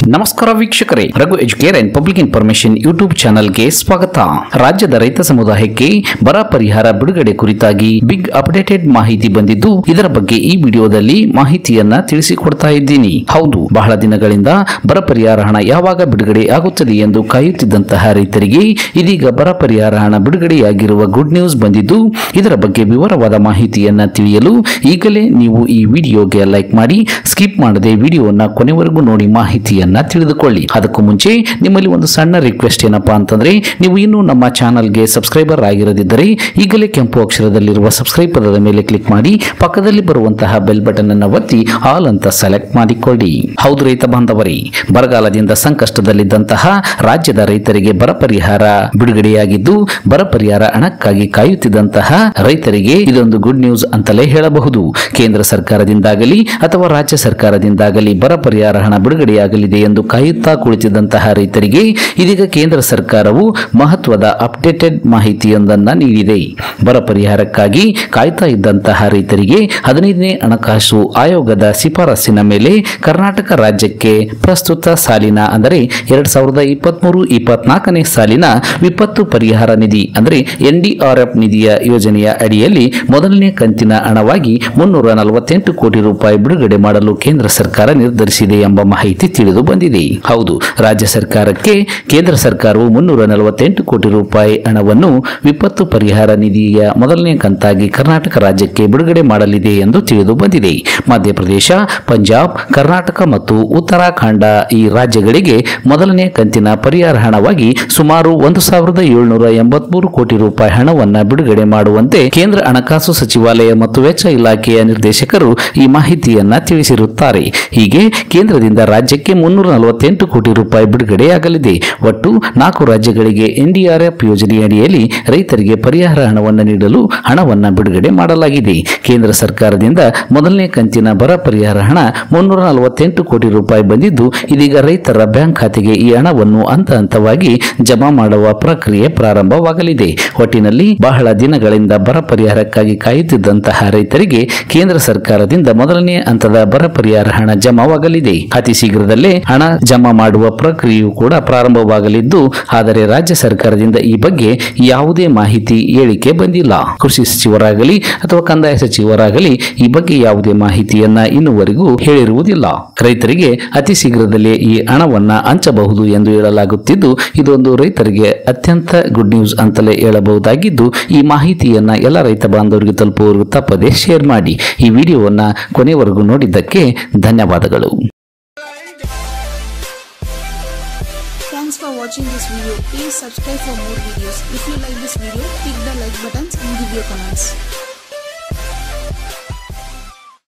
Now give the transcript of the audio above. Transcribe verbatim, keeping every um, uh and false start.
ನಮಸ್ಕಾರ ವೀಕ್ಷಕರೇ, Raghu Educare and public information YouTube ಚಾನೆಲ್ಗೆ ಸ್ವಾಗತ. ರಾಜ್ಯದ ರೈತ ಸಮುದಾಯಕ್ಕೆ ಬರ ಪರಿಹಾರ ಬಿಡುಗಡೆ ಕುರಿತಾಗಿ ಬಿಗ್ ಅಪ್ಡೇಟೆಡ್ ಮಾಹಿತಿ ಬಂದಿದ್ದು, ಇದರ ಬಗ್ಗೆ ಈ ವಿಡಿಯೋದಲ್ಲಿ ಮಾಹಿತಿಯನ್ನ ತಿಳಿಸಿಕೊಡ್ತಾ ಇದ್ದೀನಿ. ಹೌದು, ಬಹಳ ದಿನಗಳಿಂದ ಬರ ಪರಿಹಾರ ಹಣ ಯಾವಾಗ ಬಿಡುಗಡೆ ಆಗುತ್ತದೆ ಎಂದು ಕಾಯುತ್ತಿದ್ದಂತಹ ರೈತರಿಗೆ ಇದೀಗ ಬರ ಪರಿಹಾರ ಹಣ ಬಿಡುಗಡೆಯಾಗಿರುವ ಗುಡ್ ನ್ಯೂಸ್ ಬಂದಿದ್ದು, ಇದರ ಬಗ್ಗೆ ವಿವರವಾದ ಮಾಹಿತಿಯನ್ನ ತಿಳಿಯಲು ಈಗಲೇ ನೀವು ಈ ವಿಡಿಯೋಗೆ ಲೈಕ್ ಮಾಡಿ ಸ್ಕಿಪ್ ಮಾಡದೆ ವಿಡಿಯೋನ ಕೊನೆವರೆಗೂ ನೋಡಿ ಮಾಹಿತಿಯನ್ನ ತಿಳಿದುಕೊಳ್ಳಿ. ಅದಕ್ಕೂ ಮುಂಚೆ ನಿಮ್ಮಲ್ಲಿ ಒಂದು ಸಣ್ಣ ರಿಕ್ವೆಸ್ಟ್ ಏನಪ್ಪಾ ಅಂತಂದ್ರೆ, ನೀವು ಇನ್ನೂ ನಮ್ಮ ಚಾನಲ್ಗೆ ಸಬ್ಸ್ಕ್ರೈಬರ್ ಆಗಿರದಿದ್ದರೆ ಈಗಲೇ ಕೆಂಪು ಅಕ್ಷರದಲ್ಲಿರುವ ಸಬ್ಸ್ಕ್ರೈಬ್ ಪದದ ಮೇಲೆ ಕ್ಲಿಕ್ ಮಾಡಿ ಪಕ್ಕದಲ್ಲಿ ಬರುವಂತಹ ಬೆಲ್ ಬಟನ್ ಅನ್ನು ಒತ್ತಿ ಆಲ್ ಅಂತ ಸೆಲೆಕ್ಟ್ ಮಾಡಿಕೊಳ್ಳಿ. ಹೌದು ರೈತ ಬಾಂಧವರೇ, ಬರಗಾಲದಿಂದ ಸಂಕಷ್ಟದಲ್ಲಿದ್ದಂತಹ ರಾಜ್ಯದ ರೈತರಿಗೆ ಬರ ಪರಿಹಾರ ಬಿಡುಗಡೆಯಾಗಿದ್ದು, ಬರ ಪರಿಹಾರ ಹಣಕ್ಕಾಗಿ ಕಾಯುತ್ತಿದ್ದಂತಹ ರೈತರಿಗೆ ಇದೊಂದು ಗುಡ್ ನ್ಯೂಸ್ ಅಂತಲೇ ಹೇಳಬಹುದು. ಕೇಂದ್ರ ಸರ್ಕಾರದಿಂದಾಗಲಿ ಅಥವಾ ರಾಜ್ಯ ಸರ್ಕಾರದಿಂದಾಗಲಿ ಬರ ಪರಿಹಾರ ಹಣ ಬಿಡುಗಡೆಯಾಗಲಿದೆ ಎಂದು ಕಾಯುತ್ತಾ ಕುಳಿತಿದ್ದಂತಹ ರೈತರಿಗೆ ಇದೀಗ ಕೇಂದ್ರ ಸರ್ಕಾರವು ಮಹತ್ವದ ಅಪ್ಡೇಟೆಡ್ ಮಾಹಿತಿಯೊಂದನ್ನು ನೀಡಿದೆ. ಬರ ಪರಿಹಾರಕ್ಕಾಗಿ ಕಾಯ್ತಾ ಇದ್ದಂತಹ ರೈತರಿಗೆ ಹದಿನೈದನೇ ಹಣಕಾಸು ಆಯೋಗದ ಶಿಫಾರಸಿನ ಮೇಲೆ ಕರ್ನಾಟಕ ರಾಜ್ಯಕ್ಕೆ ಪ್ರಸ್ತುತ ಸಾಲಿನ ಅಂದರೆ ಎರಡ್ ಸಾವಿರದ ಇಪ್ಪತ್ತ್ ಮೂರು ಇಪ್ಪತ್ನಾಲ್ಕನೇ ಸಾಲಿನ ವಿಪತ್ತು ಪರಿಹಾರ ನಿಧಿ ಅಂದರೆ ಎನ್ ಡಿ ಆರ್ ಎಫ್ ನಿಧಿಯ ಯೋಜನೆಯ ಅಡಿಯಲ್ಲಿ ಮೊದಲನೇ ಕಂತಿನ ಹಣವಾಗಿ ಮುನ್ನೂರ ನಲವತ್ತೆಂಟು ಕೋಟಿ ರೂಪಾಯಿ ಬಿಡುಗಡೆ ಮಾಡಲು ಕೇಂದ್ರ ಸರ್ಕಾರ ನಿರ್ಧರಿಸಿದೆ ಎಂಬ ಮಾಹಿತಿ ತಿಳಿದು ಬಂದಿದೆ. ಹೌದು, ರಾಜ್ಯ ಸರ್ಕಾರಕ್ಕೆ ಕೇಂದ್ರ ಸರ್ಕಾರವು ಮುನ್ನೂರ ನಲವತ್ತೆಂಟು ಕೋಟಿ ರೂಪಾಯಿ ಹಣವನ್ನು ವಿಪತ್ತು ಪರಿಹಾರ ನಿಧಿಯ ಮೊದಲನೇ ಕಂತಾಗಿ ಕರ್ನಾಟಕ ರಾಜ್ಯಕ್ಕೆ ಬಿಡುಗಡೆ ಮಾಡಲಿದೆ ಎಂದು ತಿಳಿದು ಬಂದಿದೆ. ಮಧ್ಯಪ್ರದೇಶ, ಪಂಜಾಬ್, ಕರ್ನಾಟಕ ಮತ್ತು ಉತ್ತರಾಖಂಡ ಈ ರಾಜ್ಯಗಳಿಗೆ ಮೊದಲನೇ ಕಂತಿನ ಪರಿಹಾರ ಹಣವಾಗಿ ಸುಮಾರು ಒಂದು ಸಾವಿರದ ಏಳುನೂರ ಎಂಬತ್ಮೂರು ಕೋಟಿ ರೂಪಾಯಿ ಹಣವನ್ನು ಬಿಡುಗಡೆ ಮಾಡುವಂತೆ ಕೇಂದ್ರ ಹಣಕಾಸು ಸಚಿವಾಲಯ ಮತ್ತು ವೆಚ್ಚ ಇಲಾಖೆಯ ನಿರ್ದೇಶಕರು ಈ ಮಾಹಿತಿಯನ್ನ ತಿಳಿಸಿರುತ್ತಾರೆ. ಹೀಗೆ ಕೇಂದ್ರದಿಂದ ರಾಜ್ಯಕ್ಕೆ ಮುನ್ನೂರ ನಲವತ್ತೆಂಟು ಕೋಟಿ ರೂಪಾಯಿ ಬಿಡುಗಡೆಯಾಗಲಿದೆ. ಒಟ್ಟು ನಾಲ್ಕು ರಾಜ್ಯಗಳಿಗೆ ಎನ್ಡಿಆರ್ಎಫ್ ಯೋಜನೆಯಡಿಯಲ್ಲಿ ರೈತರಿಗೆ ಪರಿಹಾರ ಹಣವನ್ನು ನೀಡಲು ಹಣವನ್ನು ಬಿಡುಗಡೆ ಮಾಡಲಾಗಿದೆ. ಕೇಂದ್ರ ಸರ್ಕಾರದಿಂದ ಮೊದಲನೇ ಕಂತಿನ ಬರ ಪರಿಹಾರ ಹಣ ಮುನ್ನೂರ ನಲವತ್ತೆಂಟು ಕೋಟಿ ರೂಪಾಯಿ ಬಂದಿದ್ದು, ಇದೀಗ ರೈತರ ಬ್ಯಾಂಕ್ ಖಾತೆಗೆ ಈ ಹಣವನ್ನು ಹಂತ ಹಂತವಾಗಿ ಜಮಾ ಮಾಡುವ ಪ್ರಕ್ರಿಯೆ ಪ್ರಾರಂಭವಾಗಲಿದೆ. ಒಟ್ಟಿನಲ್ಲಿ ಬಹಳ ದಿನಗಳಿಂದ ಬರ ಪರಿಹಾರಕ್ಕಾಗಿ ಕಾಯುತ್ತಿದ್ದಂತಹ ರೈತರಿಗೆ ಕೇಂದ್ರ ಸರ್ಕಾರದಿಂದ ಮೊದಲನೇ ಹಂತದ ಬರ ಪರಿಹಾರ ಹಣ ಜಮಾವಾಗಲಿದೆ. ಅತಿ ಶೀಘ್ರದಲ್ಲೇ ಹಣ ಜಮಾ ಮಾಡುವ ಪ್ರಕ್ರಿಯೆಯು ಕೂಡ ಪ್ರಾರಂಭವಾಗಲಿದ್ದು, ಆದರೆ ರಾಜ್ಯ ಸರ್ಕಾರದಿಂದ ಈ ಬಗ್ಗೆ ಯಾವುದೇ ಮಾಹಿತಿ ಹೇಳಿಕೆ ಬಂದಿಲ್ಲ. ಕೃಷಿ ಸಚಿವರಾಗಲಿ ಅಥವಾ ಕಂದಾಯ ಸಚಿವರಾಗಲಿ ಈ ಬಗ್ಗೆ ಯಾವುದೇ ಮಾಹಿತಿಯನ್ನ ಇನ್ನುವರೆಗೂ ಹೇಳಿರುವುದಿಲ್ಲ. ರೈತರಿಗೆ ಅತಿ ಶೀಘ್ರದಲ್ಲೇ ಈ ಹಣವನ್ನ ಹಂಚಬಹುದು ಎಂದು ಹೇಳಲಾಗುತ್ತಿದ್ದು, ಇದೊಂದು ರೈತರಿಗೆ ಅತ್ಯಂತ ಗುಡ್ ನ್ಯೂಸ್ ಅಂತಲೇ ಹೇಳಬಹುದಾಗಿದ್ದು, ಈ ಮಾಹಿತಿಯನ್ನ ಎಲ್ಲ ರೈತ ಬಾಂಧವರಿಗೆ ತಲುಪುವವರೆಗೂ ತಪ್ಪದೆ ಶೇರ್ ಮಾಡಿ. ಈ ವಿಡಿಯೋವನ್ನ ಕೊನೆವರೆಗೂ ನೋಡಿದ್ದಕ್ಕೆ ಧನ್ಯವಾದಗಳು. Thanks for watching this video. Please subscribe for more videos. If you like this video, click the like buttons and give your comments.